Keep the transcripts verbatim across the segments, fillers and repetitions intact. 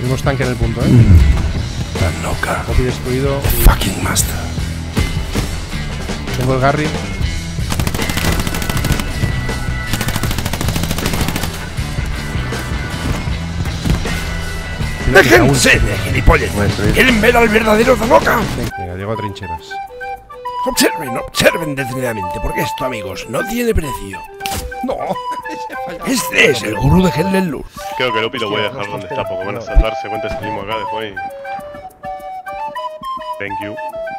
Tenemos tanque en el punto, ¿eh? Tanoka. Copy destruido. Fucking master. Tengo el Garry. ¡Déjense de gilipollas! ¿Quieren ver al verdadero Tanoka? Venga, llego a trincheras. Observen, observen detenidamente, porque esto, amigos, no tiene precio. ¡No! Este es el gurú de Helen Luz. Creo que Lupi lo voy a dejar donde está, porque van a darse cuenta este mismo acá después. Thank you.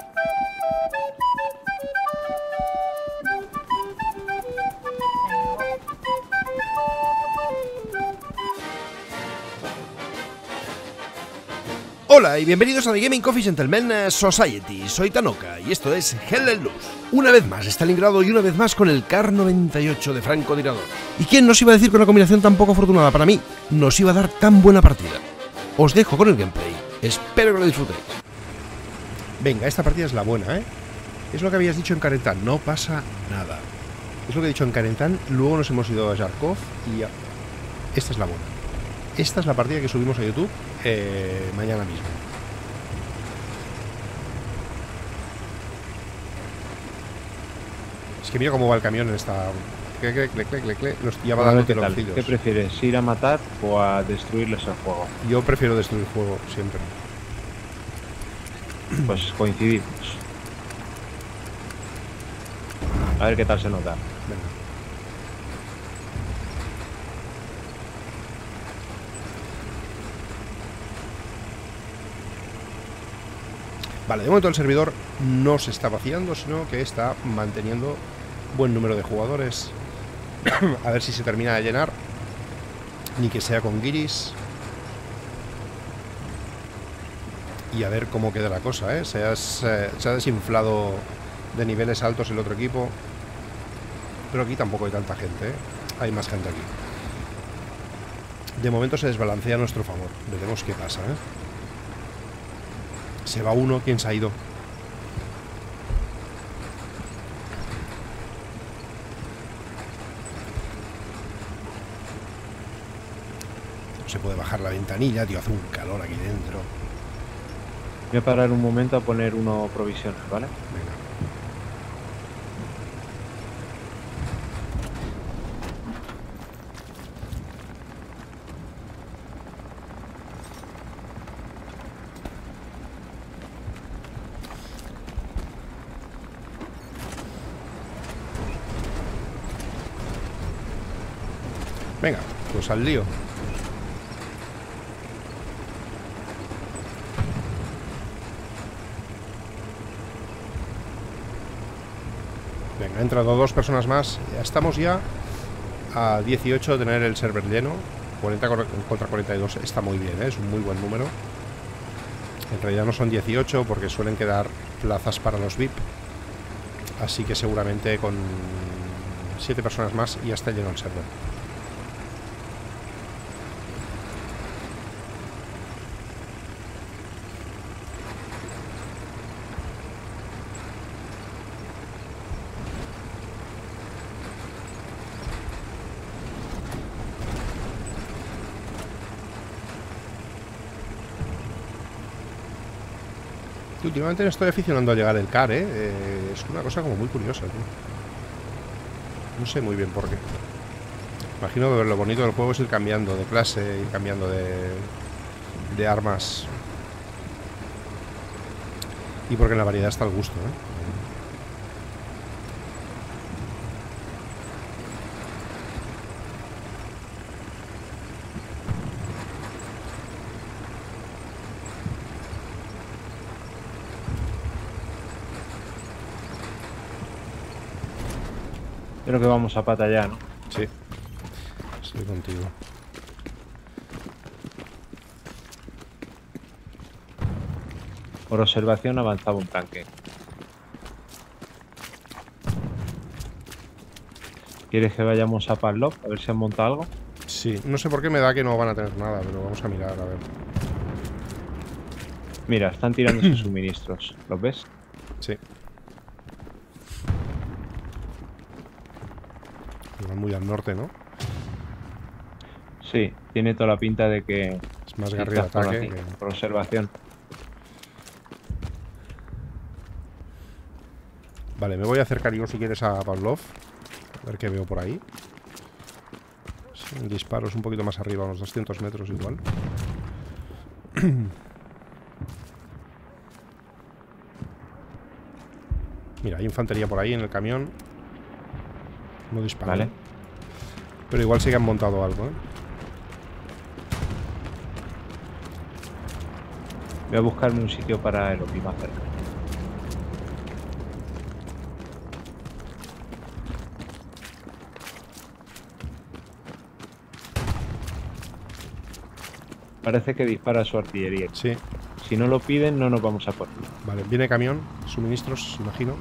Hola y bienvenidos a The Gaming Coffee Gentlemen Society. Soy Tanoka y esto es Helen Luz. Una vez más Stalingrado y una vez más con el Kar noventa y ocho de francotirador. ¿Y quién nos iba a decir que una combinación tan poco afortunada para mí nos iba a dar tan buena partida? Os dejo con el gameplay. Espero que lo disfrutéis. Venga, esta partida es la buena, ¿eh? Es lo que habías dicho en Carentan, no pasa nada. Es lo que he dicho en Carentan, luego nos hemos ido a Jarkov y ya. Esta es la buena. Esta es la partida que subimos a YouTube eh, mañana mismo. Es que mira cómo va el camión en esta... Clec, clec, clec, clec, clec, nos ya va dando tironcillos. ¿Qué prefieres? ¿Ir a matar o a destruirles el juego? Yo prefiero destruir el juego, siempre. Pues coincidimos. A ver qué tal se nota. Venga. Vale, de momento el servidor no se está vaciando, sino que está manteniendo buen número de jugadores. A ver si se termina de llenar. Ni que sea con guiris. Y a ver cómo queda la cosa, ¿eh? Se, has, eh, se ha desinflado de niveles altos el otro equipo. Pero aquí tampoco hay tanta gente, ¿eh? Hay más gente aquí. De momento se desbalancea a nuestro favor. Veremos qué pasa, ¿eh? Se va uno, ¿quién se ha ido? No se puede bajar la ventanilla, tío, hace un calor aquí dentro. Voy a parar un momento a poner uno provisiones, ¿vale? Venga. Venga, pues al lío. Venga, han entrado dos personas más. Ya estamos ya a dieciocho de tener el server lleno. cuarenta contra cuarenta y dos está muy bien, ¿eh? Es un muy buen número. En realidad no son dieciocho porque suelen quedar plazas para los V I P. Así que seguramente con siete personas más ya está lleno el server. Últimamente me estoy aficionando a llegar el Kar, ¿eh? ¿eh? Es una cosa como muy curiosa, tío. No sé muy bien por qué. Imagino que lo bonito del juego es ir cambiando de clase, ir cambiando de, de armas. Y porque en la variedad está el gusto, ¿eh? Creo que vamos a pata ya, ¿no? Sí. Estoy contigo. Por observación avanzaba un tanque. ¿Quieres que vayamos a Padlock a ver si han montado algo? Sí, no sé por qué me da que no van a tener nada, pero vamos a mirar, a ver. Mira, están tirándose suministros. ¿Los ves? Sí. Van muy al norte, ¿no? Sí, tiene toda la pinta de que Es más guerrilla de Quizás por ataque. aquí, que- por observación. Vale, me voy a acercar yo si quieres a Pavlov. A ver qué veo por ahí. Sí, el disparo es un poquito más arriba, unos doscientos metros igual. Mira, hay infantería por ahí en el camión. No dispara. Vale. Pero igual sí que han montado algo, ¿eh? Voy a buscarme un sitio para el opio más cerca. Parece que dispara su artillería. Sí. Si no lo piden, no nos vamos a por él. Vale, viene camión, suministros, imagino.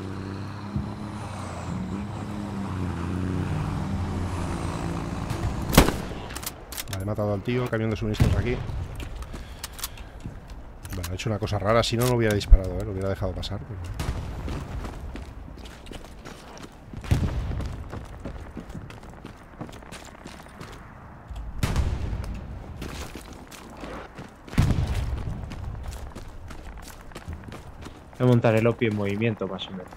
Vale, he matado al tío, camión de suministros aquí. Bueno, he hecho una cosa rara, si no, no hubiera disparado, ¿eh? Lo hubiera dejado pasar. Pero... Voy a montar el opio en movimiento, más o menos.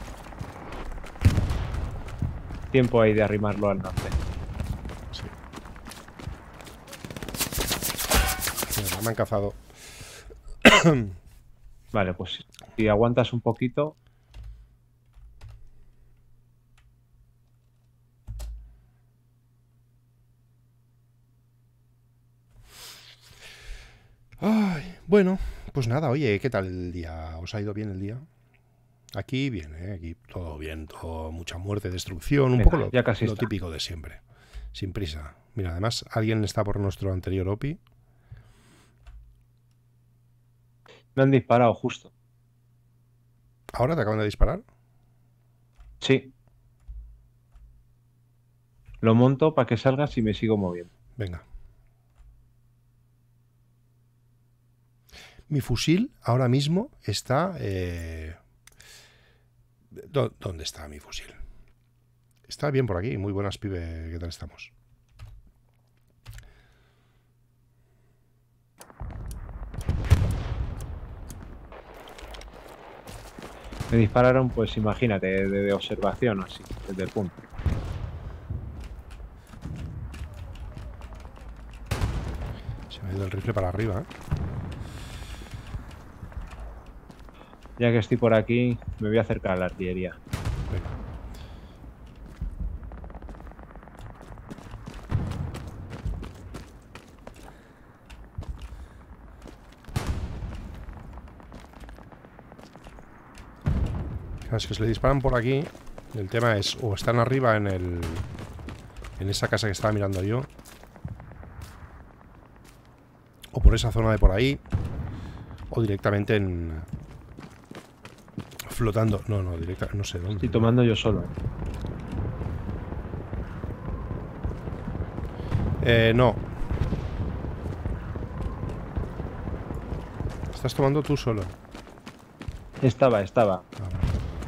Tiempo hay de arrimarlo al norte. Sí. Mira, me han cazado. Vale, pues si aguantas un poquito... Ay, bueno, pues nada, oye, ¿qué tal el día? ¿Os ha ido bien el día? Aquí bien, ¿eh? Aquí todo bien, todo, mucha muerte, destrucción, un Venga, poco lo, ya casi lo está. típico de siempre. Sin prisa. Mira, además, alguien está por nuestro anterior O P I. Me han disparado justo. ¿Ahora te acaban de disparar? Sí. Lo monto para que salgas y me sigo moviendo. Venga. Mi fusil ahora mismo está... Eh... ¿Dó- ¿Dónde está mi fusil? Está bien por aquí. Muy buenas, pibe. ¿Qué tal estamos? Me dispararon, pues imagínate, de, de observación o así, desde el punto. Se me ha ido el rifle para arriba, ¿eh? Ya que estoy por aquí, me voy a acercar a la artillería. Venga. Claro, es que se le disparan por aquí. El tema es, o están arriba en el... en esa casa que estaba mirando yo, o por esa zona de por ahí, o directamente en... flotando. No, no, directa, no sé dónde. Estoy tomando yo solo. Eh, no. Estás tomando tú solo. Estaba, estaba. Ah, vale.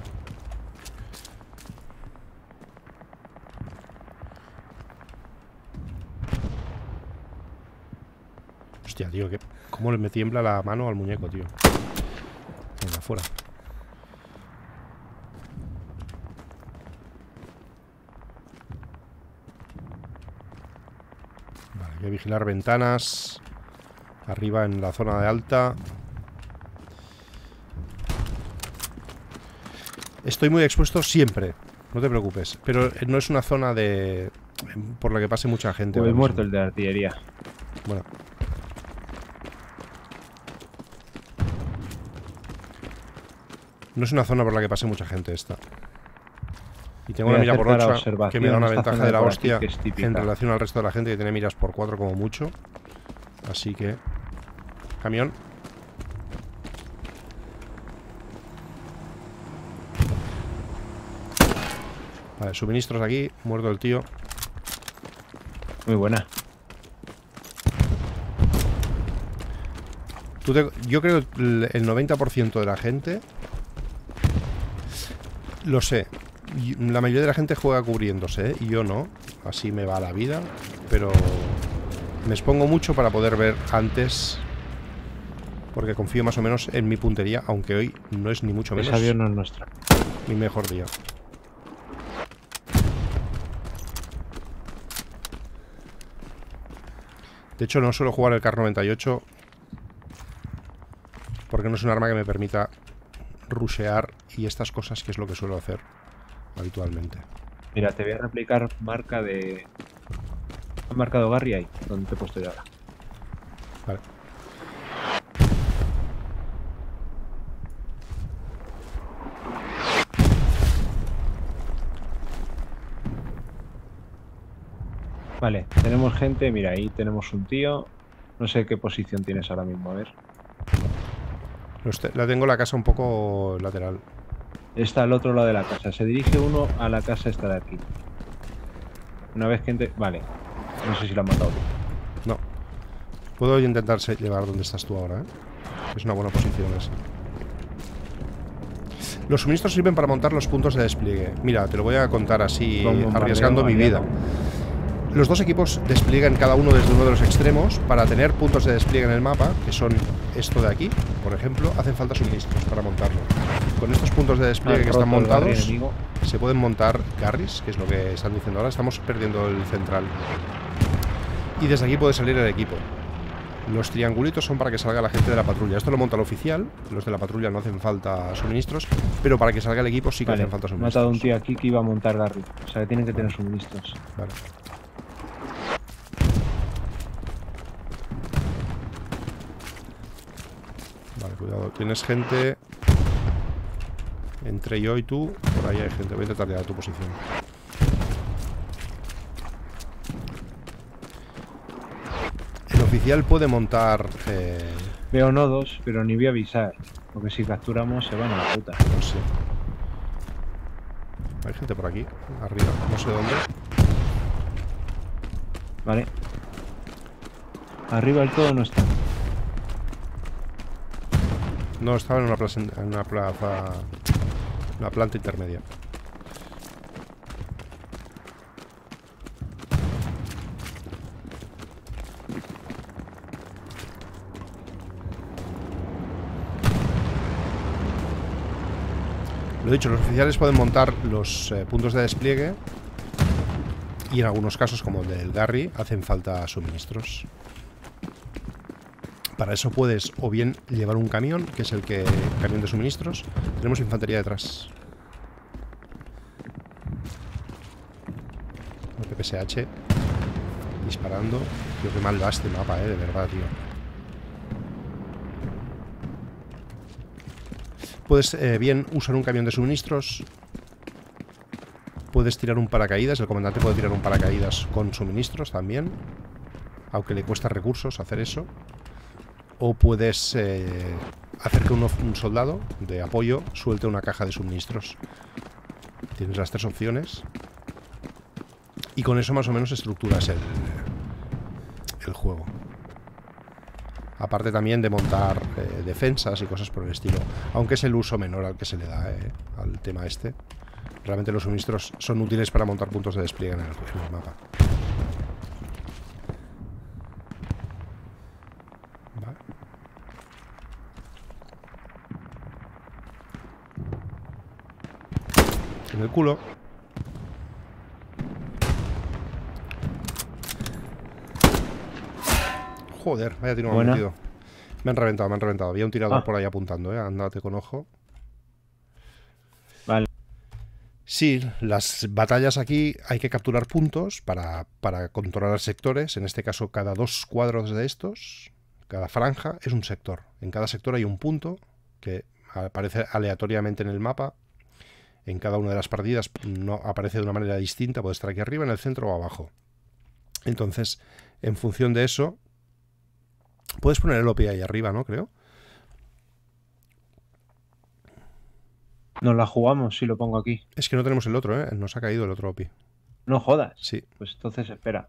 Hostia, tío, que cómo me tiembla la mano al muñeco, tío. Venga, fuera. Vale, voy a vigilar ventanas. Arriba en la zona de alta. Estoy muy expuesto siempre, no te preocupes. Pero no es una zona de por la que pase mucha gente. Pues ahora muerto mismo. el de artillería. Bueno. No es una zona por la que pase mucha gente esta. Y tengo Voy una a mira por hacer para ocho que observación me da una esta ventaja zona de la por aquí, hostia que es típica. en relación al resto de la gente que tiene miras por cuatro como mucho. Así que... Camión. Vale, suministros aquí. Muerto el tío. Muy buena. Tú te- yo creo que el el noventa por ciento de la gente... Lo sé. Y la mayoría de la gente juega cubriéndose, ¿eh? Y yo no. Así me va la vida. Pero... Me expongo mucho para poder ver antes, porque confío más o menos en mi puntería, aunque hoy no es ni mucho menos Ese avión no es nuestro. mi mejor día. De hecho, no suelo jugar el Kar noventa y ocho porque no es un arma que me permita rushear y estas cosas, que es lo que suelo hacer habitualmente. Mira, te voy a replicar marca de... ¿Han marcado Garry ahí? Donde te he puesto yo ahora. Vale. Vale, tenemos gente, mira, ahí tenemos un tío. No sé qué posición tienes ahora mismo, a ver. La tengo la casa un poco lateral. Está al otro lado de la casa. Se dirige uno a la casa esta de aquí. Una vez que entre... Vale. No sé si lo han matado tú. No. Puedo intentar llegar donde estás tú ahora, ¿eh? Es una buena posición esa. Los suministros sirven para montar los puntos de despliegue. Mira, te lo voy a contar así, arriesgando mi vida. Los dos equipos despliegan cada uno desde uno de los extremos. Para tener puntos de despliegue en el mapa, que son esto de aquí, por ejemplo, hacen falta suministros para montarlo. Con estos puntos de despliegue que están montados, se pueden montar Garrys, que es lo que están diciendo ahora. Estamos perdiendo el central. Y desde aquí puede salir el equipo. Los triangulitos son para que salga la gente de la patrulla. Esto lo monta el oficial. Los de la patrulla no hacen falta suministros, pero para que salga el equipo sí que vale, hacen falta he suministros. matado a un tío aquí que iba a montar Garry. O sea, que tienen que tener suministros. Vale. Vale, cuidado. Tienes gente. Entre yo y tú, por ahí hay gente. Voy a intentar llegar a tu posición. El oficial puede montar... Eh... Veo nodos, pero ni voy a avisar. Porque si capturamos se van a la puta. No sé. Hay gente por aquí, arriba, no sé dónde. Vale. Arriba del todo no está. No, estaba en una plaza, en una plaza, una planta intermedia. Lo dicho, los oficiales pueden montar los eh, puntos de despliegue y en algunos casos, como el del Garry, hacen falta suministros. Para eso puedes o bien llevar un camión, que es el que camión de suministros. Tenemos infantería detrás. El P P S H disparando. Tío, qué mal va este mapa, eh, de verdad, tío. Puedes eh, bien usar un camión de suministros. Puedes tirar un paracaídas. El comandante puede tirar un paracaídas con suministros también, aunque le cuesta recursos hacer eso. O puedes eh, hacer que uno, un soldado de apoyo suelte una caja de suministros. Tienes las tres opciones. Y con eso más o menos estructuras el, el juego. Aparte también de montar eh, defensas y cosas por el estilo. Aunque es el uso menor al que se le da eh, al tema este. Realmente los suministros son útiles para montar puntos de despliegue en el, en el mapa. Vale. En el culo. Joder, vaya tiro me han metido. Me han reventado, me han reventado. Había un tirador ah. por ahí apuntando, eh. Andate con ojo. Vale. Sí, las batallas aquí hay que capturar puntos para, para controlar sectores. En este caso, cada dos cuadros de estos, cada franja es un sector. En cada sector hay un punto que aparece aleatoriamente en el mapa. En cada una de las partidas no aparece de una manera distinta. Puede estar aquí arriba, en el centro o abajo. Entonces, en función de eso, puedes poner el O P I ahí arriba, ¿no? Creo. Nos la jugamos si lo pongo aquí. Es que no tenemos el otro, ¿eh? Nos ha caído el otro O P I. No jodas. Sí. Pues entonces espera.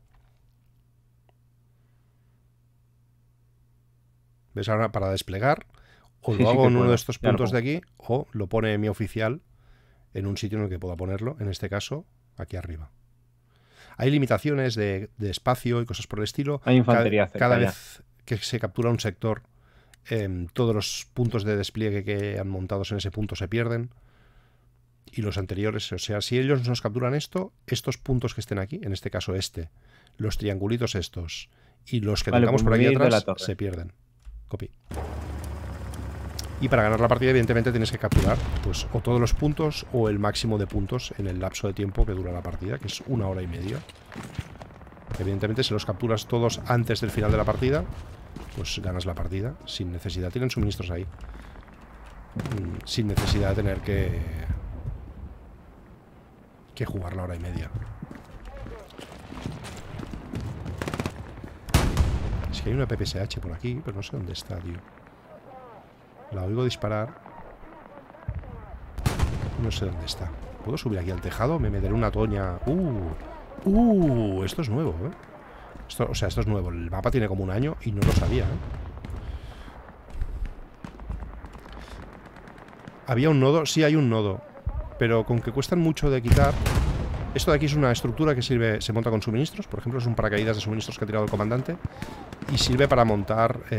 ¿Ves? Ahora para desplegar, o sí, lo sí hago en uno puedo. de estos puntos de aquí, o lo pone mi oficial en un sitio en el que pueda ponerlo, en este caso, aquí arriba. Hay limitaciones de, de espacio y cosas por el estilo. Hay infantería Cada, cada cerca vez que se captura un sector, eh, todos los puntos de despliegue que han montados en ese punto se pierden. Y los anteriores, o sea, si ellos nos capturan esto, estos puntos que estén aquí, en este caso este, los triangulitos estos y los que Vale, tengamos pues por me aquí voy a ir de la atrás, torre. se pierden. Copy. Y para ganar la partida, evidentemente, tienes que capturar pues o todos los puntos o el máximo de puntos en el lapso de tiempo que dura la partida, que es una hora y media. Evidentemente, si los capturas todos antes del final de la partida, pues ganas la partida sin necesidad. Tienen suministros ahí. Mm, Sin necesidad de tener que... que jugar la hora y media. Es que hay una P P S H por aquí, pero no sé dónde está, tío. La oigo disparar. No sé dónde está. ¿Puedo subir aquí al tejado? Me meteré una toña. Uh, uh, esto es nuevo, ¿eh? Esto, o sea, esto es nuevo. El mapa tiene como un año y no lo sabía, ¿eh? Había un nodo, sí hay un nodo, pero con que cuestan mucho de quitar. Esto de aquí es una estructura que sirve, se monta con suministros. Por ejemplo, es un paracaídas de suministros que ha tirado el comandante y sirve para montar. Eh,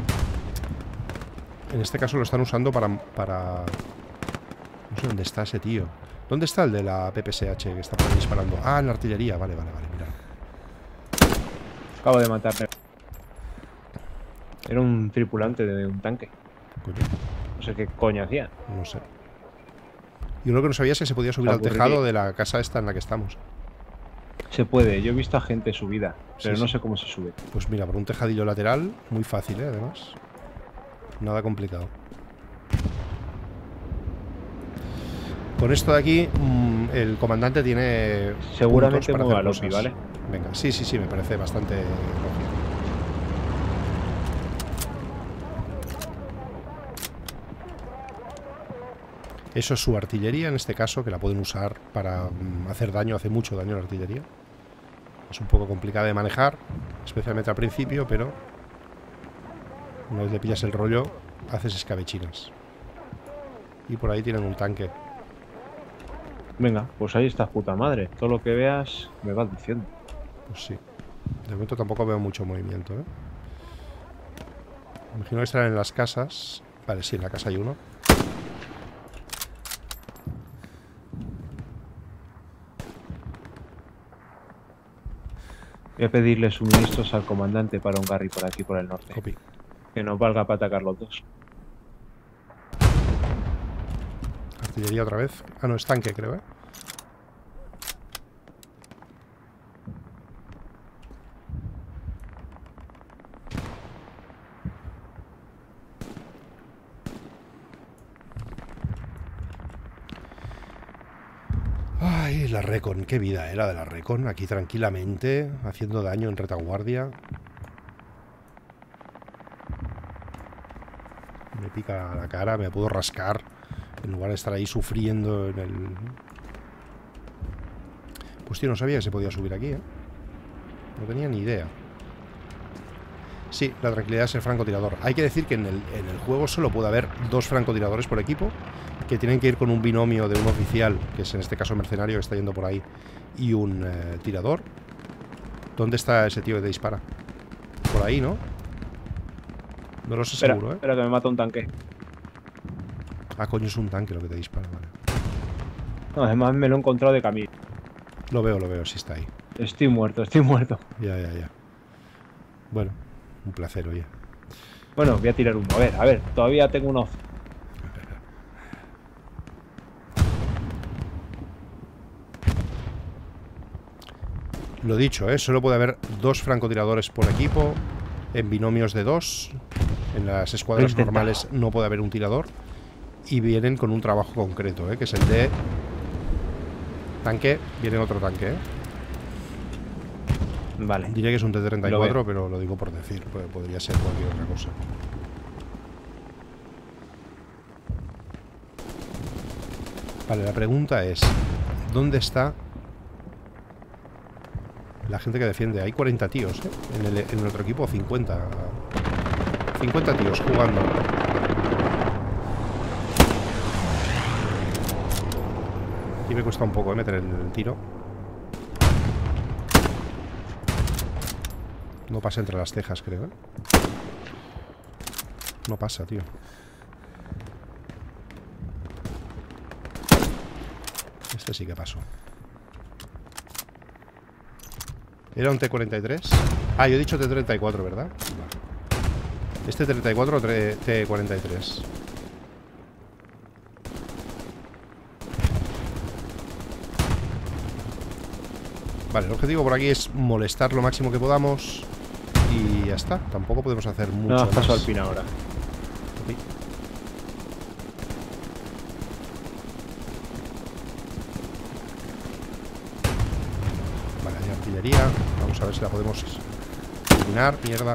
en este caso lo están usando para, para. No sé dónde está ese tío. ¿Dónde está el de la P P S H que está por ahí disparando? Ah, en la artillería. Vale, vale, vale. Mira. Acabo de matarle. Era un tripulante de un tanque. Coño, No sé qué coño hacía. no sé. Y uno que no sabía es que se podía subir al Aburriría. tejado de la casa esta en la que estamos. Se puede. Yo he visto a gente subida, pero Sí, no sí. sé cómo se sube. Pues mira, por un tejadillo lateral, muy fácil, ¿eh? Además. Nada complicado. Con esto de aquí, mmm, el comandante tiene. Seguramente puntos para mueva hacer Lopi, cosas. ¿vale? Venga, sí, sí, sí, me parece bastante lógico. Eso es su artillería, en este caso, que la pueden usar para mm, hacer daño, hace mucho daño a la artillería. Es un poco complicada de manejar, especialmente al principio, pero una vez le pillas el rollo, haces escabechinas. Y por ahí tienen un tanque. Venga, pues ahí está puta madre. Todo lo que veas me vas diciendo. Pues sí. De momento tampoco veo mucho movimiento, ¿eh? Imagino que estarán en las casas. Vale, sí, en la casa hay uno. Voy a pedirle suministros al comandante para un Garry por aquí, por el norte. Copy. Que nos valga para atacar los dos. Artillería otra vez. Ah, no, es tanque, creo, ¿eh? Ay, la Recon, qué vida era de la Recon. Aquí tranquilamente, haciendo daño en retaguardia. Me pica la cara, me puedo rascar. En lugar de estar ahí sufriendo en el... Pues tío, no sabía que se podía subir aquí, ¿eh? No tenía ni idea. Sí, la tranquilidad es el francotirador. Hay que decir que en el, en el juego solo puede haber dos francotiradores por equipo, que tienen que ir con un binomio de un oficial, que es en este caso mercenario que está yendo por ahí, y un eh, tirador. ¿Dónde está ese tío que te dispara? Por ahí, ¿no? No lo sé Espera, seguro, ¿eh? espera que me mata un tanque. Ah, coño, es un tanque lo que te dispara, vale. No, además me lo he encontrado de camino. Lo veo, lo veo, sí está ahí. Estoy muerto, estoy muerto. Ya, ya, ya. Bueno, un placer, oye. Bueno, voy a tirar uno. A ver, a ver, todavía tengo una opción. Lo dicho, ¿eh? Solo puede haber dos francotiradores por equipo, en binomios de dos. En las escuadras Intentado. normales no puede haber un tirador. Y vienen con un trabajo concreto, ¿eh? Que es el de... Tanque, viene otro tanque, ¿eh? Vale. Diría que es un T treinta y Lo cuatro, veo. pero lo digo por decir, pues podría ser cualquier otra cosa. Vale, la pregunta es, ¿dónde está la gente que defiende? Hay cuarenta tíos, ¿eh? En, el, en nuestro equipo cincuenta. cincuenta tíos jugando. Aquí me cuesta un poco, ¿eh? Meter el, el tiro. No pasa entre las cejas, creo, ¿eh? No pasa, tío. Este sí que pasó. ¿Era un T cuarenta y tres? Ah, yo he dicho T treinta y cuatro, ¿verdad? Vale. ¿Este treinta y cuatro o T cuarenta y tres? Vale, el objetivo por aquí es molestar lo máximo que podamos. Y ya está. Tampoco podemos hacer mucho No, más. paso al pin ahora. Ok. Vale, hay artillería. Vamos a ver si la podemos eliminar. Mierda.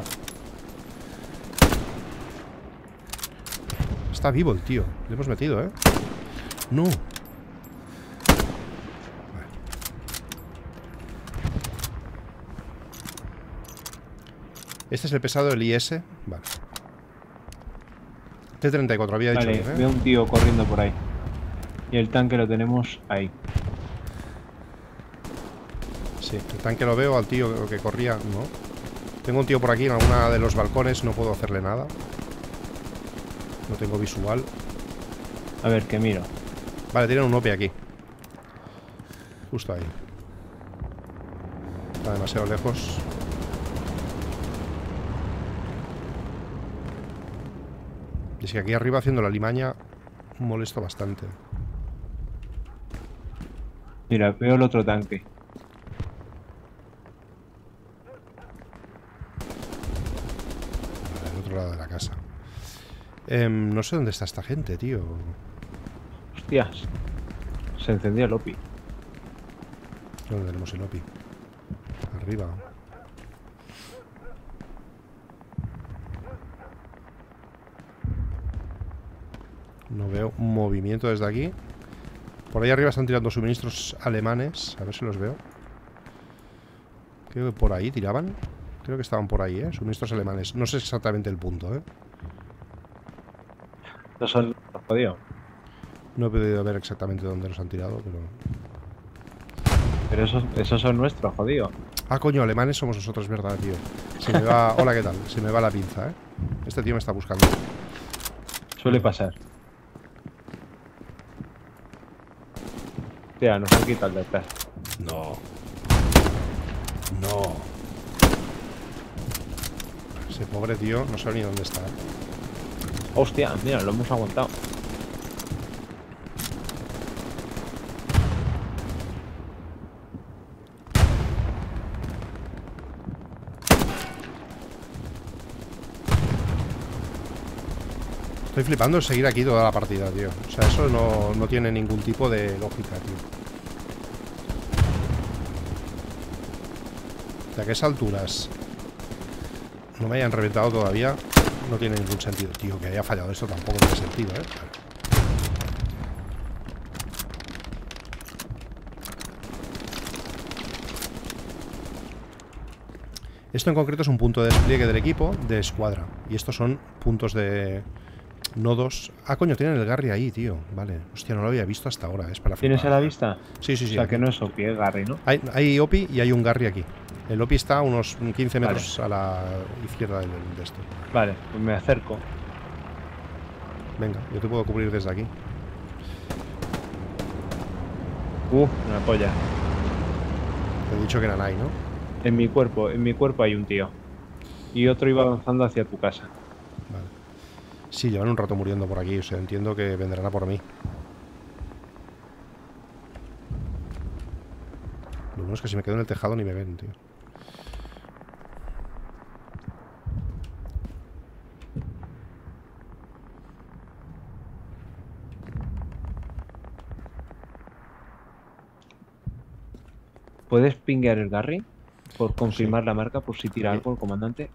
Está vivo el tío. Le hemos metido, ¿eh? No. Vale. Este es el pesado del I S. Vale. T treinta y cuatro había dicho. Vale, ¿eh? veo un tío corriendo por ahí. Y el tanque lo tenemos ahí. Sí, el tanque lo veo, al tío que corría, no. Tengo un tío por aquí en alguna de los balcones, no puedo hacerle nada. No tengo visual. A ver, que miro. Vale, tienen un O P aquí. Justo ahí. Está demasiado lejos. Y es que aquí arriba haciendo la limaña molesto bastante. Mira, veo el otro tanque. Vale, al otro lado de la casa. Eh, no sé dónde está esta gente, tío. Hostias. Se encendió el O P I. ¿Dónde tenemos el O P I? Arriba. No veo movimiento desde aquí. Por ahí arriba están tirando suministros alemanes. A ver si los veo. Creo que por ahí tiraban. Creo que estaban por ahí, ¿eh? Suministros alemanes. No sé exactamente el punto, ¿eh? No son los jodidos. No he podido ver exactamente dónde los han tirado, pero... Pero esos, esos son nuestros, jodidos. Ah, coño, alemanes somos nosotros, ¿verdad, tío? Se me va... Hola, ¿qué tal? Se me va la pinza, ¿eh? Este tío me está buscando. Suele pasar. Tía, nos han quitado el detrás. No. No. Ese pobre tío no sabe ni dónde está. Hostia, mira, lo hemos aguantado. Estoy flipando en seguir aquí toda la partida, tío. O sea, eso no, no tiene ningún tipo de lógica, tío. O sea, que a esas alturas no me hayan reventado todavía, no tiene ningún sentido. Tío, que haya fallado esto tampoco tiene sentido, ¿eh? Esto en concreto es un punto de despliegue del equipo de escuadra. Y estos son puntos de... nodos. Ah, coño, tienen el Garry ahí, tío. Vale. Hostia, no lo había visto hasta ahora. Es para ¿Tienes a la vista? Sí, sí, sí. O sea, que no es O P I, es Garry, ¿no? Hay, hay O P I y hay un Garry aquí. El O P I está a unos quince metros vale. a la izquierda del, de esto. Vale, pues me acerco. Venga, yo te puedo cubrir desde aquí. Uh, una polla. Te he dicho que eran ahí, ¿no? En mi cuerpo, en mi cuerpo hay un tío. Y otro iba avanzando hacia tu casa. Vale. Sí, llevan un rato muriendo por aquí. O sea, entiendo que vendrán a por mí. Lo bueno es que si me quedo en el tejado ni me ven, tío. ¿Puedes pinguear el Garry? Por confirmar sí. la marca, por si tira algo el comandante.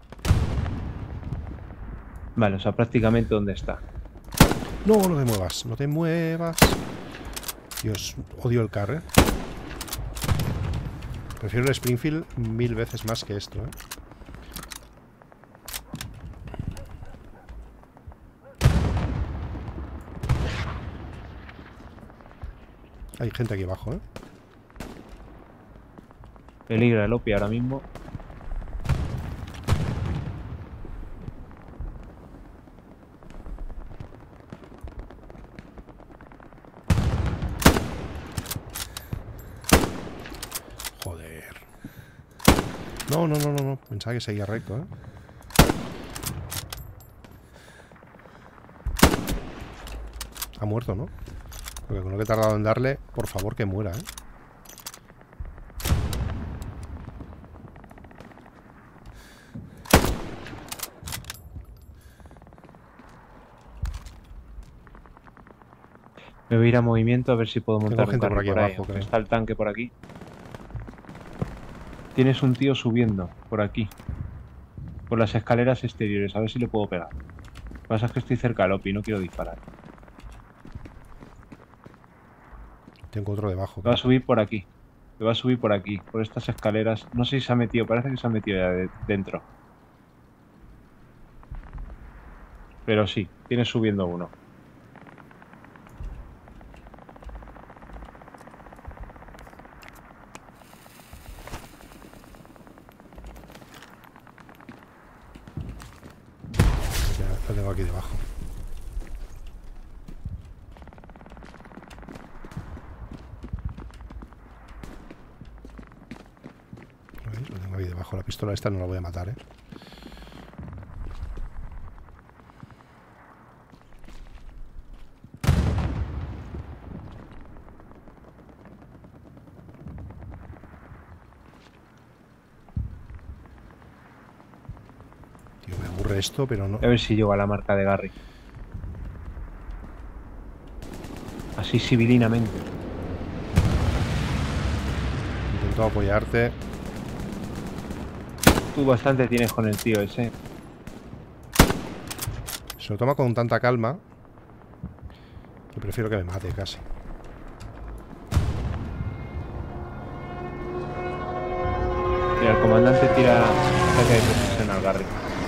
Vale, o sea, prácticamente ¿dónde está? No, no te muevas, no te muevas. Dios, odio el carro, ¿eh? Prefiero el Springfield mil veces más que esto, ¿eh? Hay gente aquí abajo, ¿eh? Peligra el O P I ahora mismo. No, no, no, no, no. Pensaba que seguía recto, ¿eh? Ha muerto, ¿no? Porque con lo que he tardado en darle, por favor que muera, ¿eh? Me voy a ir a movimiento a ver si puedo montar gente un por aquí carro por ahí, abajo, creo. está el tanque por aquí. Tienes un tío subiendo por aquí. Por las escaleras exteriores, a ver si le puedo pegar. Lo que pasa es que estoy cerca del Opi, no quiero disparar. Tengo otro debajo. Va a subir por aquí. Me va a subir por aquí, por estas escaleras. No sé si se ha metido, parece que se ha metido ya de dentro. Pero sí, tiene subiendo uno. Lo tengo aquí debajo. ¿Lo veis? Lo tengo aquí debajo. La pistola esta no la voy a matar, ¿eh? Tío, me aburre esto, pero no... A ver si llego a la marca de Garry. Así civilinamente. Intento apoyarte. Tú bastante tienes con el tío ese. Se lo toma con tanta calma que prefiero que me mate casi. Mira, el comandante tira ataque de precisión al Garry.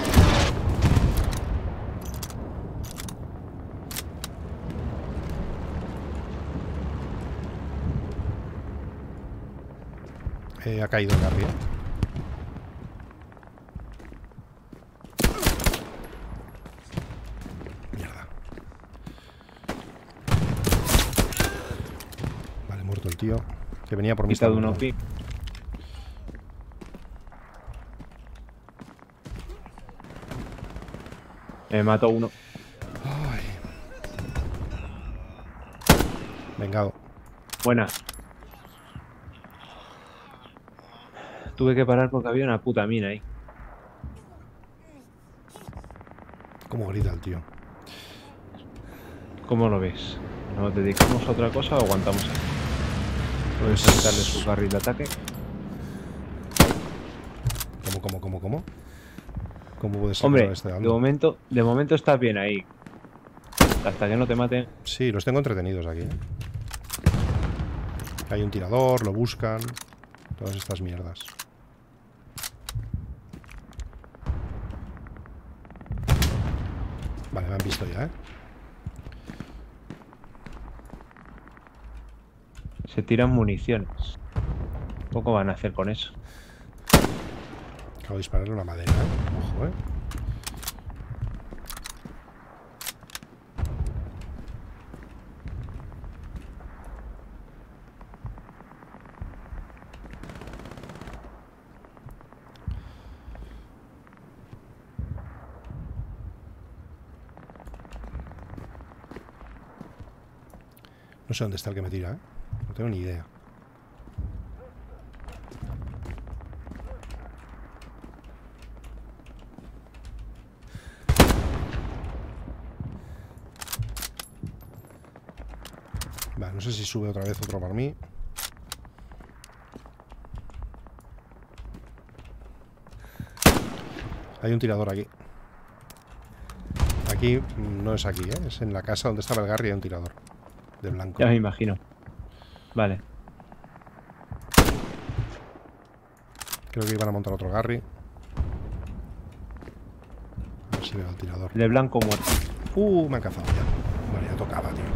Eh, ha caído el Garry, ¿eh? Mierda. Vale, muerto el tío. Que venía por mi Quitado estado. un Opi. Me mató uno. Ay. Vengado. Buena. Tuve que parar porque había una puta mina ahí. ¿Cómo grita el tío? ¿Cómo lo ves? ¿Nos dedicamos a otra cosa o aguantamos aquí? Puedes Pues- saltarle su carril de ataque. ¿Cómo, cómo, cómo, cómo? ¿Cómo puede ser Hombre, que este de dando? momento, de momento estás bien ahí. Hasta que no te maten. Sí, los tengo entretenidos aquí, ¿eh? Hay un tirador, lo buscan. Todas estas mierdas. Vale, me han visto ya, ¿eh? Se tiran municiones. Poco van a hacer con eso. Acabo de dispararle una madera, ¿eh? Ojo, ¿eh? No sé dónde está el que me tira, ¿eh? No tengo ni idea. Vale, no sé si sube otra vez otro por mí. Hay un tirador aquí. Aquí mm, no es aquí, ¿eh? Es en la casa donde estaba el Garry, hay un tirador de blanco. Ya me imagino. Vale. Creo que iban a montar otro Garry. A ver si veo al tirador. El de blanco muerto. Uh, me han cazado ya. Vale, ya tocaba, tío.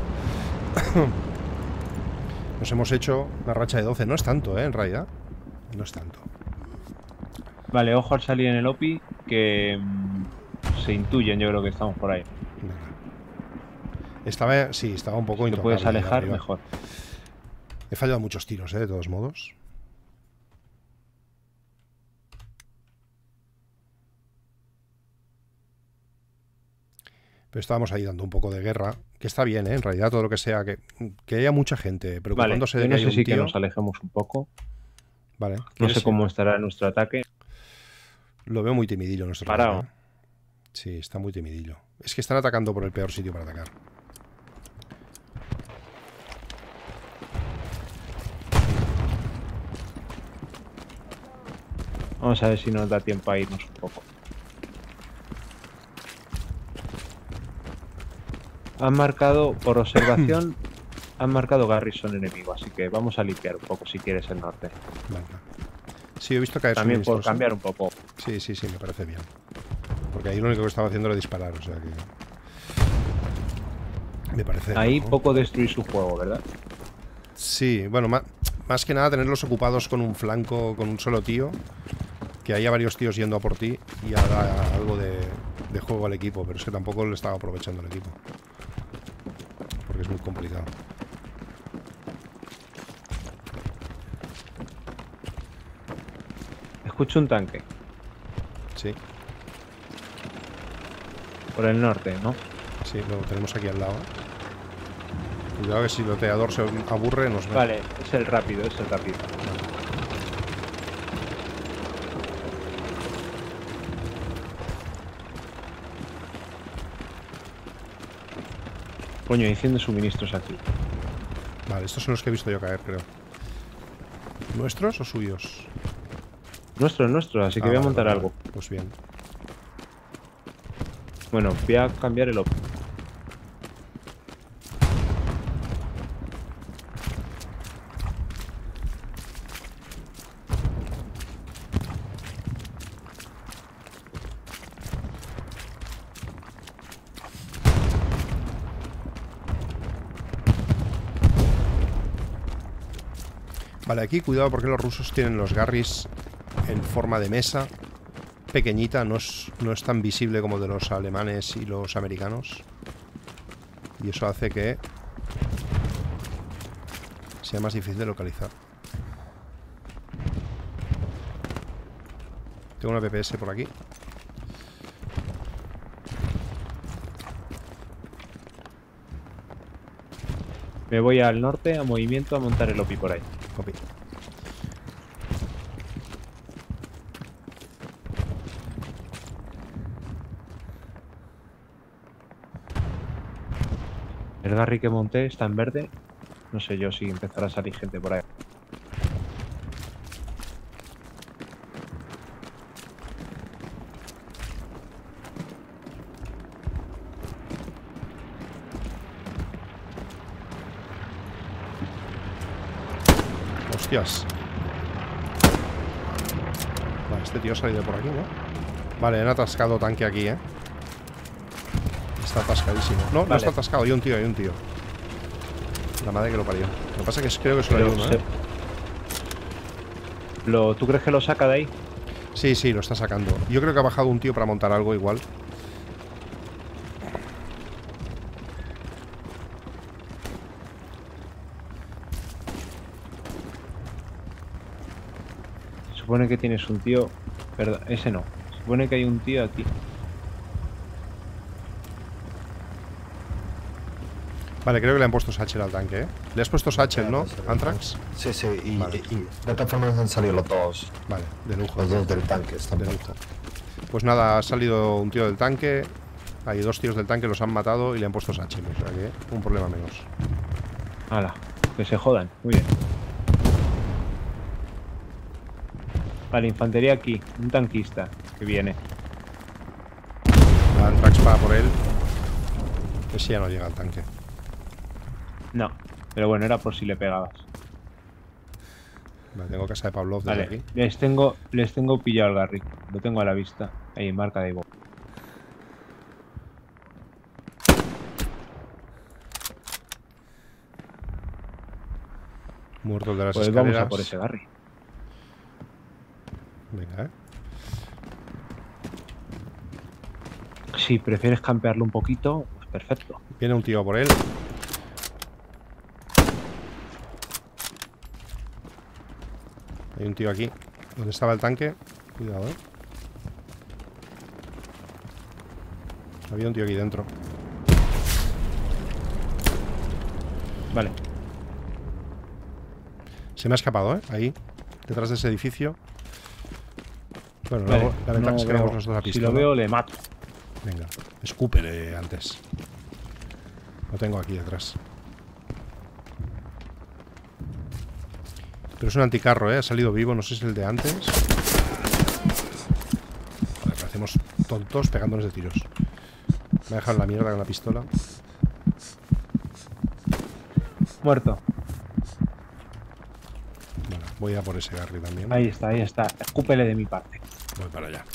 Nos hemos hecho una racha de doce. No es tanto, ¿eh? En realidad. No es tanto. Vale, ojo al salir en el Opi, que mm, se intuyen, yo creo que estamos por ahí. Venga. Estaba, sí, estaba un poco Te intocable puedes ahí alejar arriba. mejor. He fallado muchos tiros, ¿eh? De todos modos. Pero estábamos ahí dando un poco de guerra. Que está bien, ¿eh? En realidad todo lo que sea. Que, que haya mucha gente preocupándose Vale, de yo que no hay sé un si tío. que nos alejemos un poco. Vale. No sé ir? cómo estará nuestro ataque. Lo veo muy timidillo nuestro Parado. ataque, ¿eh? Sí, está muy timidillo. Es que están atacando por el peor sitio para atacar. Vamos a ver si nos da tiempo a irnos un poco. Han marcado, por observación, han marcado Garrison enemigo, así que vamos a limpiar un poco si quieres el norte. Vale. Sí, he visto caer También por suministros, ¿eh? cambiar un poco. Sí, sí, sí, me parece bien. Porque ahí lo único que estaba haciendo era disparar, o sea que... Me parece... Ahí ¿no? poco destruir su juego, ¿verdad? Sí, bueno, más, más que nada tenerlos ocupados con un flanco, con un solo tío. Que haya varios tíos yendo a por ti y haga algo de, de juego al equipo. Pero es que tampoco le estaba aprovechando el equipo. Porque es muy complicado. Escucho un tanque Sí, por el norte, ¿no? sí, lo tenemos aquí al lado. Cuidado que si el loteador se aburre nos ve. Vale, es el rápido, es el rápido. Coño, enciende suministros aquí. Vale, estos son los que he visto yo caer, creo. ¿Nuestros o suyos? Nuestro, nuestro, así que Ah, voy a vale, montar vale, algo. vale. Pues bien. Bueno, voy a cambiar el op. Vale, aquí cuidado porque los rusos tienen los Garris en forma de mesa. Pequeñita, no es, no es tan visible como de los alemanes y los americanos. Y eso hace que sea más difícil de localizar. Tengo una P P S por aquí. Me voy al norte, a movimiento, a montar el O P I por ahí. Copy. El Garry que monté está en verde. No sé yo si empezará a salir gente por ahí. Hostias. Vale, este tío ha salido por aquí, ¿no? Vale, han atascado tanque aquí, ¿eh? Está atascadísimo. No, no Vale. está atascado. Hay un tío, hay un tío. La madre que lo parió. Lo que pasa es que creo que solo hay Pero uno, se- ¿eh? Lo, ¿Tú crees que lo saca de ahí? Sí, sí, lo está sacando. Yo creo que ha bajado un tío para montar algo igual. Se supone que tienes un tío... Perdón, ese no. Se supone que hay un tío aquí. Vale, creo que le han puesto Satchel al tanque, ¿eh? Le has puesto Satchel, ¿no? Antrax. Sí, sí, y, Vale. y- y de todas formas han salido los dos, Vale, de lujo. los dos del tanque. Están De por- lujo. Pues nada, ha salido un tío del tanque. Hay dos tíos del tanque, los han matado y le han puesto Satchel. O sea que un problema menos. Hala, que se jodan. Muy bien. Vale, infantería aquí. Un tanquista que viene. Antrax va por él. Ese ya no llega al tanque. No, pero bueno, era por si le pegabas. Vale, tengo casa de Pavlov desde Vale, aquí. les tengo, les tengo pillado al Garry. Lo tengo a la vista. Ahí, marca de Ivo. Muerto el de las Pues vamos escaleras. a por ese Garry. Venga, eh. Si prefieres campearlo un poquito, pues perfecto. Viene un tío a por él. Hay un tío aquí. ¿Dónde estaba el tanque? Cuidado, eh. Había un tío aquí dentro. Vale. Se me ha escapado, ¿eh? Ahí, detrás de ese edificio. Bueno, Vale, luego, la ventaja no es que veo. tenemos los dos a Si pistola. lo veo, le mato. Venga, escúpele antes. Lo tengo aquí detrás. Pero es un anticarro, ¿eh? Ha salido vivo, no sé si es el de antes. Joder, parecemos tontos pegándonos de tiros. Me ha dejado en la mierda con la pistola. Muerto. Bueno, voy a por ese Garry también. Ahí está, ahí está. Escúpele de mi parte. Voy para allá.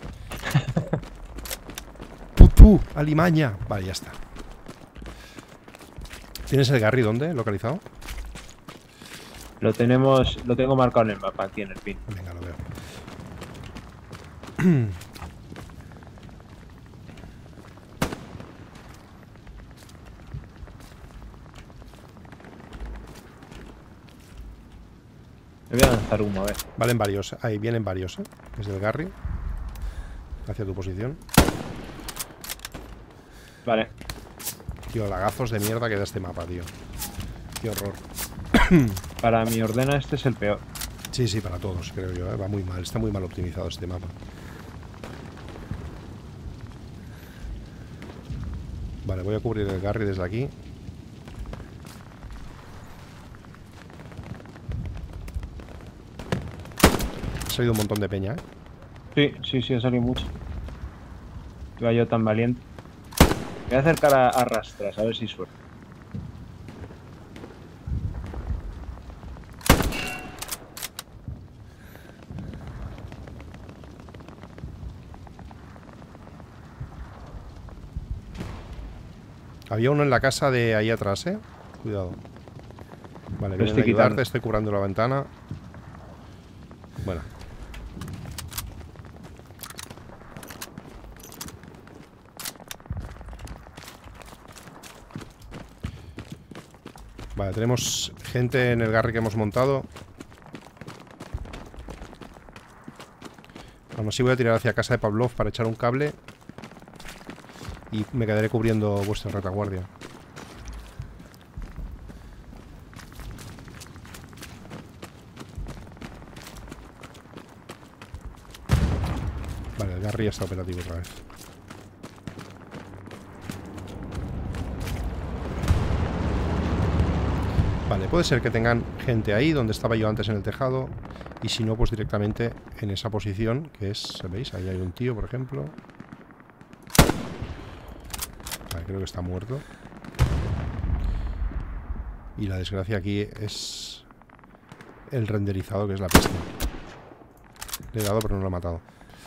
¡Pupú! ¡Alimaña! Vale, ya está. ¿Tienes el Garry dónde? ¿Localizado? Lo tenemos, lo tengo marcado en el mapa, aquí en el pin. Venga, lo veo. Me voy a lanzar humo, a ver. Valen varios. Ahí vienen varios, ¿eh? Desde el Garry. Hacia tu posición. Vale. Tío, lagazos de mierda que da este mapa, tío. Qué horror. Para mi ordena este es el peor. Sí, sí, para todos, creo yo, ¿eh? Va muy mal. Está muy mal optimizado este mapa. Vale, voy a cubrir el Garry desde aquí. Ha salido un montón de peña, ¿eh? Sí, sí, sí, ha salido mucho. Iba yo tan valiente. Me voy a acercar a, a rastras, a ver si suerte. Había uno en la casa de ahí atrás, ¿eh? Cuidado. Vale, Lo vienen a estoy ayudarte, quitando. estoy cubrando la ventana. Bueno. Vale, tenemos gente en el Garry que hemos montado. Aún así voy a tirar hacia casa de Pavlov para echar un cable. Y me quedaré cubriendo vuestra retaguardia. Vale, el Garry ya está operativo otra vez. Vale, puede ser que tengan gente ahí donde estaba yo antes en el tejado. Y si no, pues directamente en esa posición, que es, ¿veis? Ahí hay un tío, por ejemplo. Vale, creo que está muerto. Y la desgracia aquí es el renderizado, que es la peste. Le he dado, pero no lo he matado.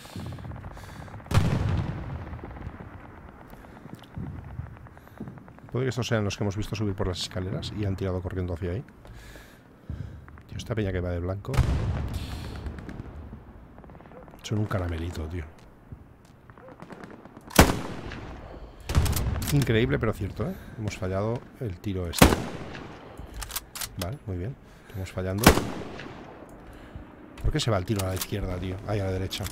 Puede que estos sean los que hemos visto subir por las escaleras y han tirado corriendo hacia ahí. Tío, esta peña que va de blanco. Son un caramelito, tío. Increíble, pero cierto, ¿eh? Hemos fallado el tiro este. Vale, muy bien. Estamos fallando. ¿Por qué se va el tiro a la izquierda, tío? Ahí a la derecha.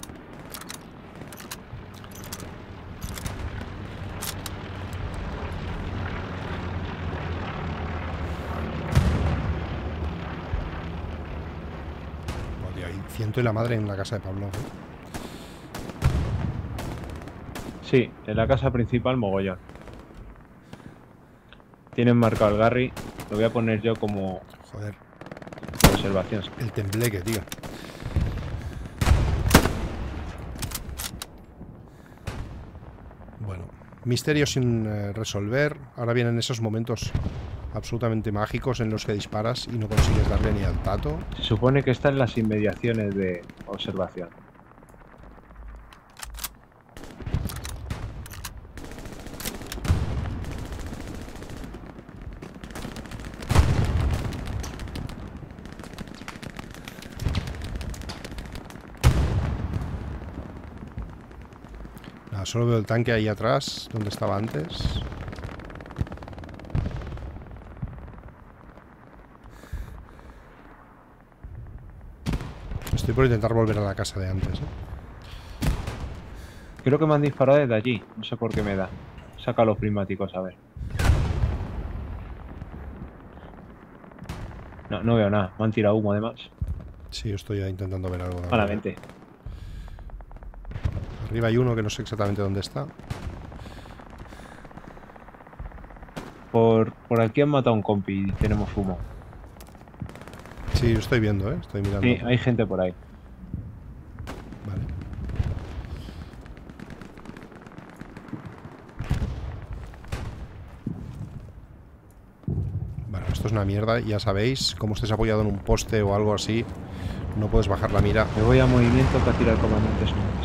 Oh, tío, hay ciento y la madre en la casa de Pablo, ¿eh? Sí, en la casa principal mogollón. Tienen marcado el Garry. Lo voy a poner yo como Joder, observación. el tembleque, tío. Bueno, misterio sin eh, resolver. Ahora vienen esos momentos absolutamente mágicos en los que disparas y no consigues darle ni al tato. Se supone que está en las inmediaciones de observación. Nada, solo veo el tanque ahí atrás, donde estaba antes. Estoy por intentar volver a la casa de antes, ¿eh? Creo que me han disparado desde allí. No sé por qué me da. Saca los prismáticos, a ver. No, no veo nada. Me han tirado humo además. Sí, yo estoy intentando ver algo. Malamente. Arriba hay uno que no sé exactamente dónde está. Por, por aquí han matado a un compi y tenemos humo. Sí, yo estoy viendo, ¿eh? Estoy mirando. Sí, hay gente por ahí. Vale. Bueno, esto es una mierda. Ya sabéis, como estés apoyado en un poste o algo así, no puedes bajar la mira. Me voy a movimiento para tirar comandante.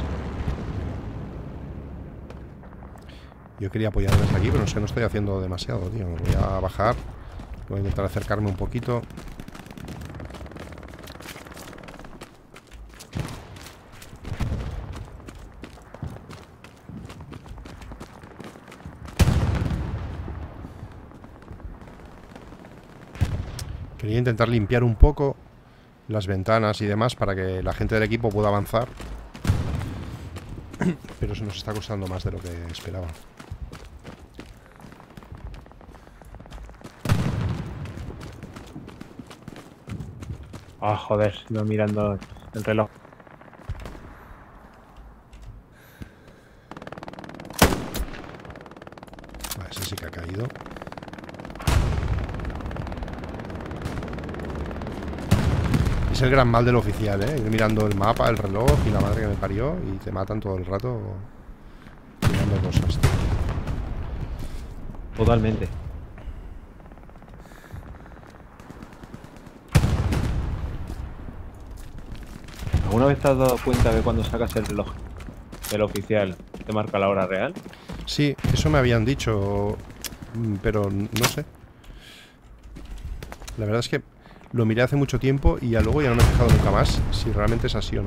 Yo quería apoyarme desde aquí, pero no sé, no estoy haciendo demasiado, tío. Me voy a bajar. Voy a intentar acercarme un poquito. Quería intentar limpiar un poco las ventanas y demás para que la gente del equipo pueda avanzar. Pero se nos está costando más de lo que esperaba. Ah, joder, iba mirando el reloj. Vale, ese sí que ha caído. Es el gran mal del oficial, ¿eh? Ir mirando el mapa, el reloj y la madre que me parió y te matan todo el rato mirando cosas, tío. Totalmente. ¿Alguna vez te has dado cuenta de cuando sacas el reloj del oficial te marca la hora real? Sí, eso me habían dicho, pero no sé. La verdad es que lo miré hace mucho tiempo y ya luego ya no me he fijado nunca más si realmente es así o no.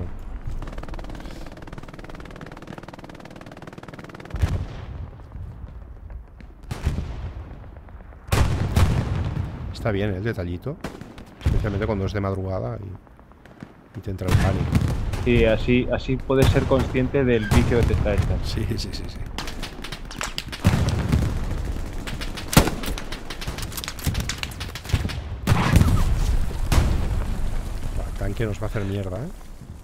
Está bien, ¿eh? El detallito. Especialmente cuando es de madrugada y, y te entra el pánico. Sí, así, así puedes ser consciente del vicio que te está echando. Sí, sí, sí, sí. El tanque nos va a hacer mierda, ¿eh?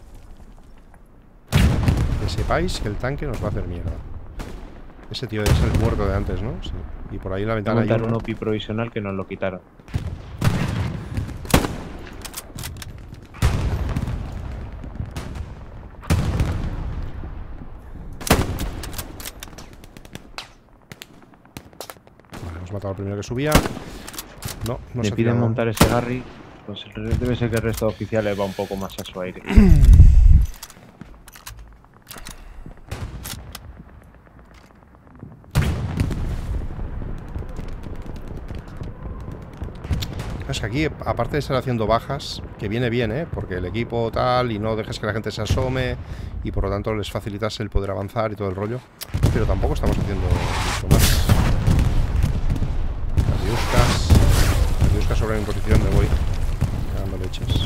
Que sepáis que el tanque nos va a hacer mierda. Ese tío es el muerto de antes, ¿no? Sí. Y por ahí en la ventana hay montar uno. un O P I provisional que nos lo quitaron. Vale, hemos matado al primero que subía. No, no Me se ha piden tirado. montar ese Garry. Pues el- debe ser que el resto de oficiales va un poco más a su aire. Es que aquí, aparte de estar haciendo bajas, que viene bien, ¿eh? Porque el equipo tal y no dejes que la gente se asome y por lo tanto les facilitas el poder avanzar y todo el rollo. Pero tampoco estamos haciendo mucho más. Las diuscas. Las diuscas sobre mi posición, me voy dando leches.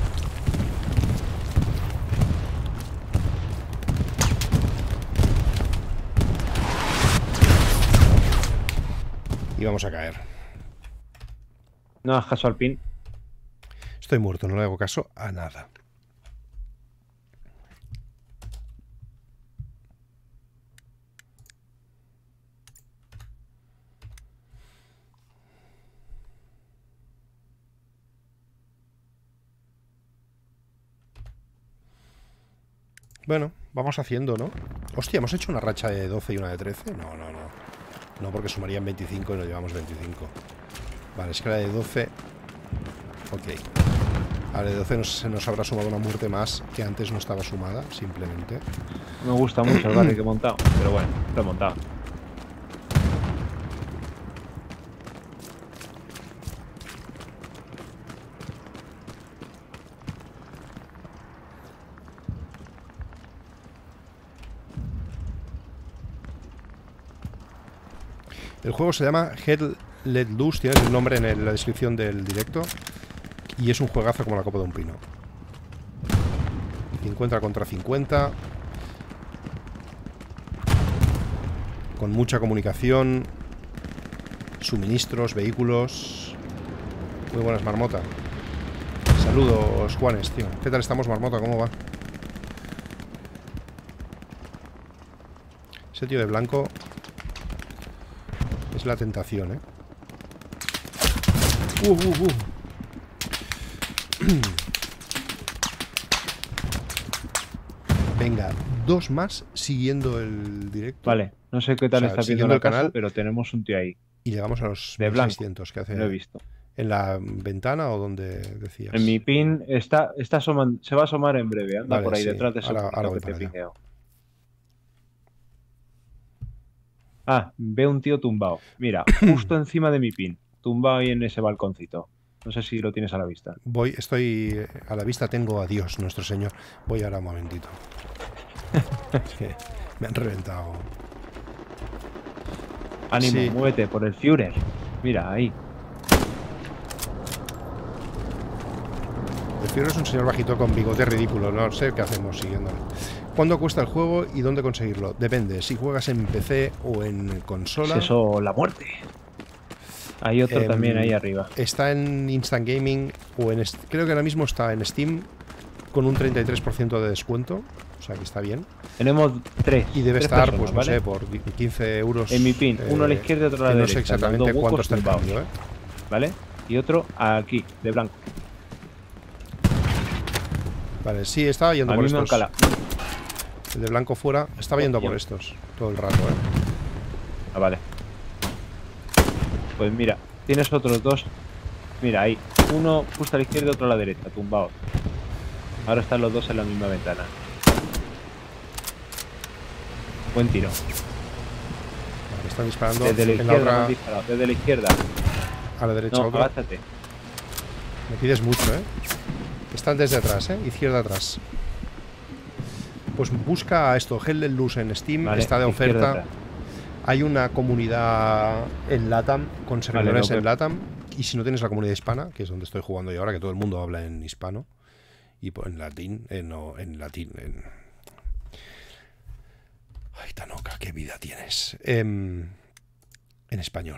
Y vamos a caer. No hagas caso al pin. Estoy muerto, no le hago caso a nada. Bueno, vamos haciendo, ¿no? Hostia, ¿hemos hecho una racha de doce y una de trece? No, no, no. No, porque sumarían veinticinco y nos llevamos veinticinco. Vale, es que la de doce... Ok. A la de doce nos, se nos habrá sumado una muerte más que antes no estaba sumada, simplemente. Me gusta mucho el Garry que he montado, pero bueno, lo he montado. El juego se llama Hell Let Loose, tienes el nombre en el- la descripción del directo. Y es un juegazo como la copa de un pino. cincuenta contra cincuenta. Con mucha comunicación. Suministros, vehículos. Muy buenas, marmota. Saludos, Juanes, tío. ¿Qué tal estamos, Marmota? ¿Cómo va? Ese tío de blanco es la tentación, ¿eh? Uh, uh, uh. Venga, dos más siguiendo el directo. Vale, no sé qué tal O sea, está viendo siguiendo la el casa, canal. pero tenemos un tío ahí. Y llegamos a los De blanco. seiscientos que hace. Lo he visto. ¿En la ventana o donde decías? En mi pin está, está asoman- se va a asomar en breve. Anda Vale, por ahí sí. detrás de ese Ahora- punto ahora voy que te he para allá. piqueado. Ah, ve un tío tumbado. Mira, justo encima de mi pin. Tumbado ahí en ese balconcito. No sé si lo tienes a la vista. Voy, estoy a la vista, tengo a Dios, nuestro Señor. Voy ahora un momentito. Es que me han reventado. Ánimo, Sí. muévete por el Führer. Mira, ahí. El Fiero es un señor bajito con bigote ridículo. No sé qué hacemos siguiéndole. ¿Cuándo cuesta el juego y dónde conseguirlo? Depende, si juegas en P C o en consola. Es eso, la muerte. Hay otro Em, también ahí arriba. Está en Instant Gaming o en... est- Creo que ahora mismo está en Steam con un treinta y tres por ciento de descuento. O sea que está bien. Tenemos tres. Y debe tres estar, personas, pues no ¿vale? sé, por quince euros. En mi pin, uno a la izquierda y otro a la que derecha. No sé exactamente dando cuánto huecos está el tumbados, cambio, ¿eh? ¿Vale? Y otro aquí, de blanco. Vale, sí, estaba yendo A por mí me han estos. calado. El de blanco fuera. Estaba yendo por Hostia. estos todo el rato, ¿eh? Ah, vale. Pues mira, tienes otros dos. Mira, ahí. Uno justo a la izquierda y otro a la derecha, tumbados. Ahora están los dos en la misma ventana. Buen tiro. Vale, están disparando Desde la en la izquierda me han otra, disparado. Desde la izquierda. a la derecha No, otro. agáchate. Me pides mucho, ¿eh? Están desde atrás, ¿eh? Izquierda atrás. Pues busca esto, Hell Loose en Steam, Vale, está de izquierda oferta. atrás. Hay una comunidad en LATAM, con servidores no, en que- LATAM. Y si no tienes la comunidad hispana, que es donde estoy jugando yo ahora, que todo el mundo habla en hispano. Y po- en latín, eh, no, en latín, en... Ay, Tanoka, qué vida tienes. Em, en español.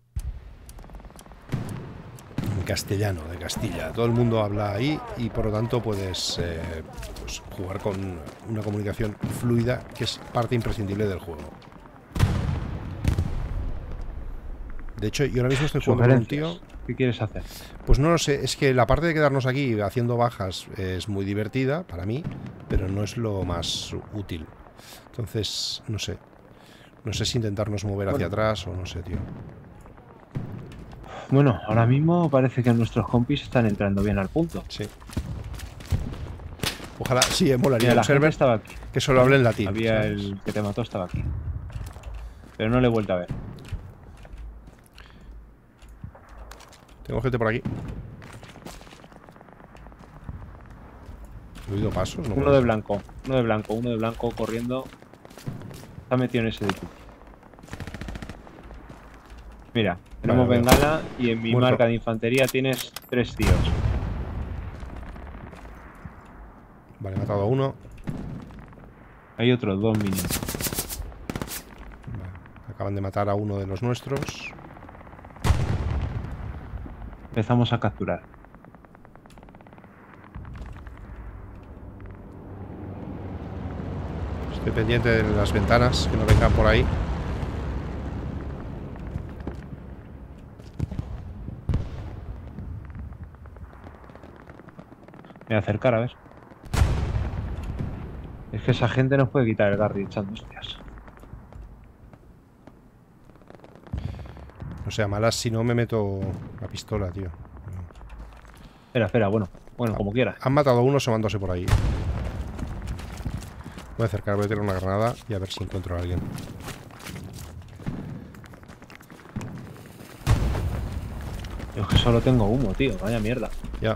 En castellano, de Castilla. Todo el mundo habla ahí y por lo tanto puedes eh, pues, jugar con una comunicación fluida, que es parte imprescindible del juego. De hecho, yo ahora mismo estoy jugando con un tío. Sugerencias. ¿Qué quieres hacer? Pues no lo sé, es que la parte de quedarnos aquí haciendo bajas es muy divertida para mí, pero no es lo más útil. Entonces, no sé. No sé si intentarnos mover hacia Bueno. atrás o no sé, tío. Bueno, ahora mismo parece que nuestros compis están entrando bien al punto. Sí. Ojalá, sí, eh, molaría Mira, la un gente server estaba aquí. que solo hable en latín. Había ¿sabes? el que te mató, estaba aquí. Pero no le he vuelto a ver. Tengo gente por aquí. ¿He oído pasos? No Uno puede de ser. blanco, uno de blanco, uno de blanco corriendo. Está metido en ese edificio. Mira, tenemos Vale, bengala y en mi Muerto. marca de infantería tienes tres tíos. Vale, he matado a uno. Hay otros dos minions. Vale, acaban de matar a uno de los nuestros. Empezamos a capturar. Estoy pendiente de las ventanas, que no vengan por ahí. Me voy a acercar, a ver. Es que esa gente nos puede quitar el Garry echando hostias. No sé, a malas si no me meto la pistola, tío. Espera, espera, bueno. Bueno, como quieras. Han matado a uno asomándose por ahí. Voy a acercar, voy a tirar una granada y a ver si encuentro a alguien. Yo es que solo tengo humo, tío. Vaya mierda. Ya.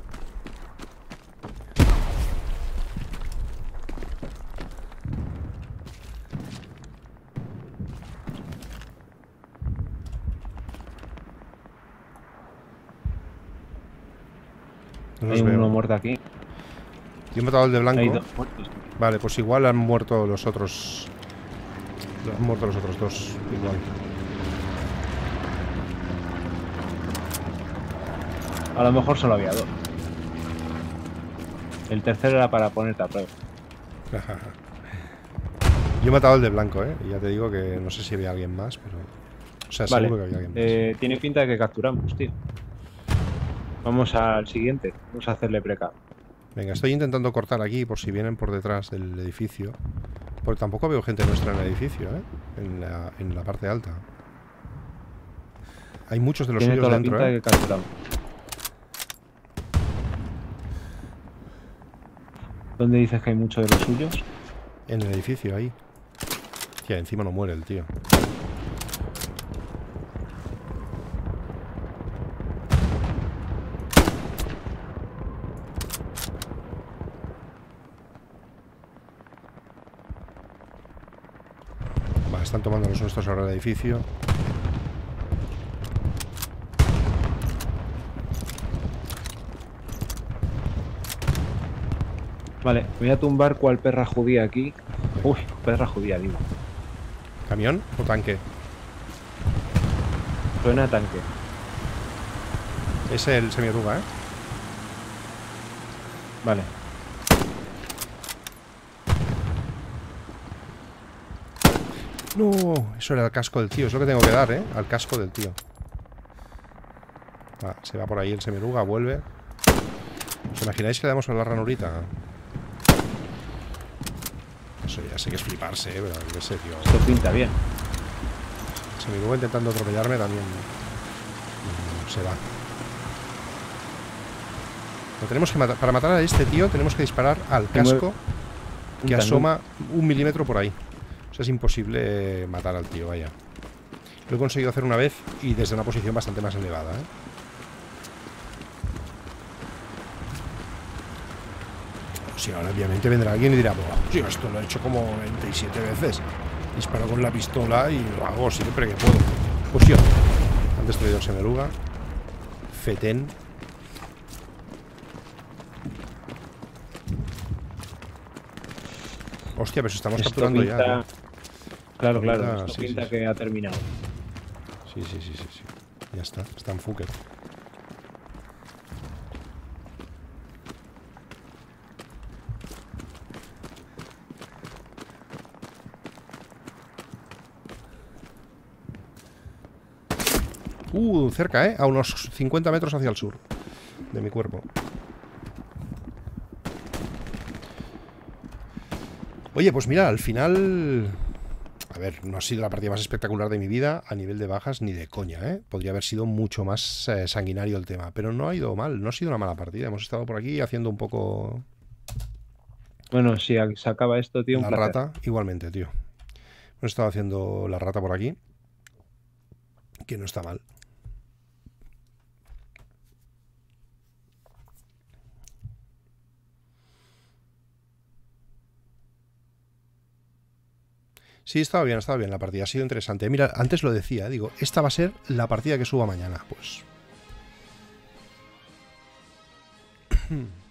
No los Hay uno veo. muerto aquí. Yo he matado al de blanco. Hay dos muertos. Vale, pues igual han muerto los otros. Han muerto los otros dos. Igual. A lo mejor solo había dos. El tercero era para ponerte a prueba. Yo he matado al de blanco, ¿eh? Y ya te digo que no sé si había alguien más, pero... O sea, Vale. seguro que había alguien más. Eh, tiene pinta de que capturamos, tío. Vamos al siguiente. Vamos a hacerle preca. Venga, estoy intentando cortar aquí por si vienen por detrás del edificio. Porque tampoco veo gente nuestra en el edificio, ¿eh? En la, en la parte alta. Hay muchos de los Tiene suyos toda la dentro, pinta ¿eh? de que capturamos. ¿Dónde dices que hay muchos de los suyos? En el edificio, ahí. Tía, encima no muere el tío. Vale, están tomando los nuestros ahora el edificio. Vale, voy a tumbar cual perra judía aquí. Uy, perra judía, digo. ¿Camión o tanque? Suena a tanque. Es el semioruga, ¿eh? Vale. No, eso era el casco del tío. Es lo que tengo que dar, ¿eh? Al casco del tío. Va, se va por ahí el semioruga, vuelve. ¿Os imagináis que le damos a la ranurita? Eso ya sé que es fliparse, ¿eh? Pero qué sé, tío. Esto pinta bien. El semioruga intentando atropellarme también. mm, Se va. Lo tenemos que matar. Para matar a este tío tenemos que disparar al casco que asoma un milímetro por ahí. O sea, es imposible eh, matar al tío, vaya. Lo he conseguido hacer una vez y desde una posición bastante más elevada, ¿eh? Sí, ahora obviamente vendrá alguien y dirá, oh, tío, esto lo he hecho como noventa y siete veces. Disparo con la pistola y lo hago siempre que puedo. Pues tío, han destruido el semioruga. Fetén. Hostia, pero si estamos Esto capturando pinta... ya. ¿No? Claro, claro. Pinta- Esto sí, pinta sí, que ha terminado. Sí, sí, sí, sí, sí. Ya está, está en Fuker. Uh, cerca, ¿eh? A unos cincuenta metros hacia el sur de mi cuerpo. Oye, pues mira, al final... A ver, no ha sido la partida más espectacular de mi vida a nivel de bajas ni de coña, ¿eh? Podría haber sido mucho más eh, sanguinario el tema, pero no ha ido mal, no ha sido una mala partida. Hemos estado por aquí haciendo un poco Bueno, si se acaba esto, tío, un la placer. rata, igualmente, tío. Hemos estado haciendo la rata por aquí, que no está mal. Sí, estaba bien, estaba bien la partida, ha sido interesante. Mira, antes lo decía, digo, esta va a ser la partida que suba mañana, pues.